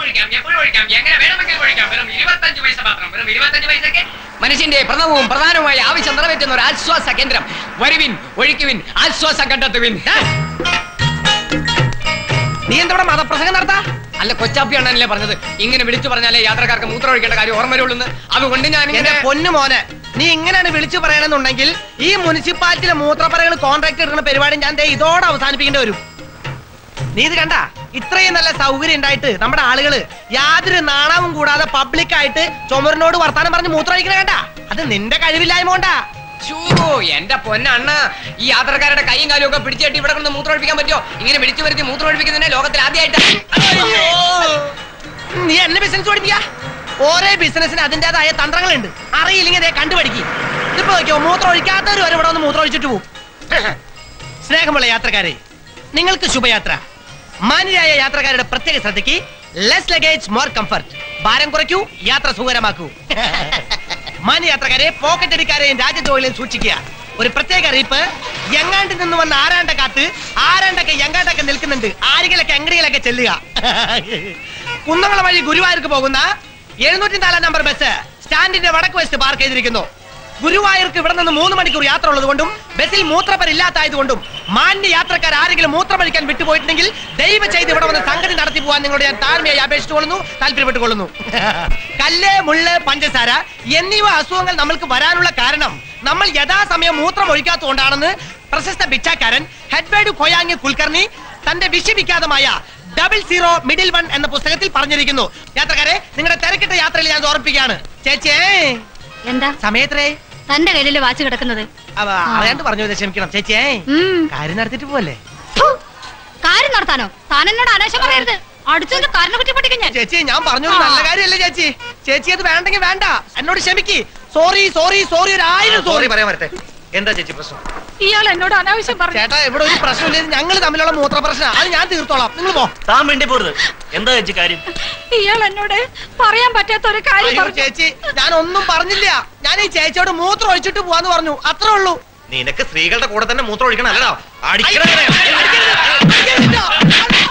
മനുഷ്യന്റെ പ്രഥമവും പ്രധാനവുമായ ആവശ്യം നിറവേറ്റുന്ന ഒരു ആശ്വാസ കേന്ദ്രം. വരുവിൻ, ഒഴിക്കുവിൻ, ആശ്വാസം കണ്ടെത്തുവിൻ. നീ എന്താ മതപ്രസംഗം നടത്താ? അല്ല, കൊച്ചാപ്പിയാണല്ലേ പറഞ്ഞത് ഇങ്ങനെ വിളിച്ചു പറഞ്ഞാലേ യാത്രക്കാർക്ക് മൂത്രം ഒഴിക്കേണ്ട കാര്യം ഓർമ്മ വരുള്ളൂ. അതുകൊണ്ട് ഞാൻ എന്റെ പൊന്നു മോനെ, നീ ഇങ്ങനെയാണ് വിളിച്ചു പറയണമെന്നുണ്ടെങ്കിൽ ഈ മുനിസിപ്പാലിറ്റിയിലെ മൂത്രപ്പറകൾ കോൺട്രാക്ട് എടുക്കുന്ന പരിപാടി ഞാൻ ഇതോടെ അവസാനിപ്പിക്കേണ്ടി വരും. നീ ഇത് കണ്ട, ഇത്രയും നല്ല സൗകര്യം ഉണ്ടായിട്ട് നമ്മുടെ ആളുകള് യാതൊരു നാണവും കൂടാതെ പബ്ലിക്കായിട്ട് ചുമരിനോട് വർത്താനം പറഞ്ഞ് മൂത്രമൊഴിക്കണ കണ്ട, അത് നിന്റെ കഴിവില്ലായ്മ കൊണ്ടാ. എന്റെ പൊന്നണ്ണ, ഈ യാത്രക്കാരുടെ കൈയും കാലും ഒക്കെ പിടിച്ചിട്ട് ഇവിടെ കൊണ്ട് മൂത്രം ഒഴിപ്പിക്കാൻ പറ്റുമോ? ഇങ്ങനെ വിളിച്ചു വരുത്തി മൂത്രം ഒഴിപ്പിക്കുന്നതിനെ ലോകത്തിൽ ആദ്യമായിട്ട്. നീ എന്നെ ബിസിനസ് പഠിപ്പിക്കാ? ഓരോ ബിസിനസിന് അതിന്റേതായ തന്ത്രങ്ങളുണ്ട്. അറിയില്ലെങ്കിൽ കണ്ടുപിടിക്കും. ഇതിപ്പോ നോക്കിയോ, മൂത്രം ഒഴിക്കാത്തവർ വരെ ഇവിടെ വന്ന് മൂത്രം ഒഴിച്ചിട്ട് പോകും. സ്നേഹമുള്ള യാത്രക്കാരെ, നിങ്ങൾക്ക് ശുഭയാത്ര. മാന്യരായ യാത്രക്കാരുടെ പ്രത്യേക ശ്രദ്ധയ്ക്ക് ലെസ് ലഗേജ് മോർ കംഫർട്ട്. ഭാരം കുറയ്ക്കൂ, യാത്ര സുഖകരമാക്കൂ. മാന്യ യാത്രക്കാരെ, പോക്കറ്റ് അടിക്കാരെയും രാജ്യദ്രോഹികളെയും സൂക്ഷിക്കുക. ഒരു പ്രത്യേക അറിയിപ്പ്. എങ്ങാണ്ടിൽ നിന്ന് വന്ന ആരാണ്ട കാത്ത് ആരാണ്ടൊക്കെ എങ്ങാണ്ടൊക്കെ നിൽക്കുന്നുണ്ട്. ആരെങ്കിലൊക്കെ എങ്ങടിയിലൊക്കെ ചെല്ലുക. കുന്നംകുളം വഴി ഗുരുവായൂർക്ക് പോകുന്ന 704 നമ്പർ ബസ് സ്റ്റാൻഡിന്റെ വടക്ക് വശത്ത് പാർക്ക് ചെയ്തിരിക്കുന്നു. ഗുരുവായൂർക്ക് ഇവിടെ നിന്ന് 3 മണിക്കൂർ യാത്ര ഉള്ളതുകൊണ്ടും ബസ്സിൽ മൂത്രപ്പരില്ലാത്തതുകൊണ്ടും മാന്യ യാത്രക്കാർ ആരെങ്കിലും മൂത്രമഴിക്കാൻ വിട്ടുപോയിട്ടുണ്ടെങ്കിൽ ദയവ് ചെയ്ത് ഇവിടെ വന്ന് സംഗതി നടത്തി പോകാൻ നിങ്ങളോട് ഞാൻ താഴ്മയായി അപേക്ഷിച്ചുകൊള്ളുന്നു, താല്പര്യപ്പെട്ടുകൊള്ളുന്നു. കല്ല്, മുള്ള്, പഞ്ചസാര എന്നിവ അസുഖങ്ങൾ നമ്മൾക്ക് വരാനുള്ള കാരണം നമ്മൾ യഥാസമയം മൂത്രം ഒഴിക്കാത്തതുകൊണ്ടാണെന്ന് പ്രശസ്ത ഭിക്ഷാക്കാരൻ ഹെഡ്വേർഡ് ഖൊയാങ് കുൽക്കർണി തന്റെ വിശ്വവിഖ്യാതമായ 00 മിഡിൽ 1 എന്ന പുസ്തകത്തിൽ പറഞ്ഞിരിക്കുന്നു. യാത്രക്കാരെ, നിങ്ങളുടെ തിരക്കിട്ട യാത്രയിൽ ഞാൻ ഓർപ്പിക്കുകയാണ്. ചേച്ചിയേ, എന്താ സമയത്രേ തന്റെ കയ്യിലെ വാച്ച് കിടക്കുന്നത്? അറിയാണ്ട് പറഞ്ഞു, ക്ഷമിക്കണം ചേച്ചിയേ. കാര്യം നടത്തിട്ട് പോലെ. കാര്യം നടത്താനോ? താൻ എന്നോട് അനാവശ്യം പറയരുത്. അടുത്തതിന്റെ കാരണം കുറ്റി പഠിക്കും ഞാൻ. ചേച്ചി, ഞാൻ പറഞ്ഞു നല്ല കാര്യമല്ലേ ചേച്ചി. ചേച്ചി അത് വേണ്ടെങ്കിൽ വേണ്ട, എന്നോട് ക്ഷമിക്ക്. സോറി സോറി സോറി, 1000 സോറി പറയാൻ വരട്ടെ. എന്താ ചേച്ചി പ്രശ്നം? ഇയാൾ എന്നോട് അനാവശ്യം പറഞ്ഞു. ചേട്ടാ, ഇവിടെ ഒരു പ്രശ്നമില്ല. ഞങ്ങൾ തമ്മിലുള്ള മൂത്ര പ്രശ്നം, അത് ഞാൻ തീർത്തോളാം. നിങ്ങൾ പോ. താൻ വേണ്ടി പോരുത്. എന്താ ചേച്ചി കാര്യം? ഇയാൾ എന്നോട് പറയാൻ പറ്റാത്ത ഒരു കാര്യം. ചേച്ചി, ഞാൻ ഒന്നും പറഞ്ഞില്ല. ഞാൻ ഈ ചേച്ചിയോട് മൂത്രം ഒഴിച്ചിട്ട് പോവാന്ന് പറഞ്ഞു, അത്രേ ഉള്ളൂ. നിനക്ക് സ്ത്രീകളുടെ കൂടെ തന്നെ മൂത്രം ഒഴിക്കണം അല്ലടാ.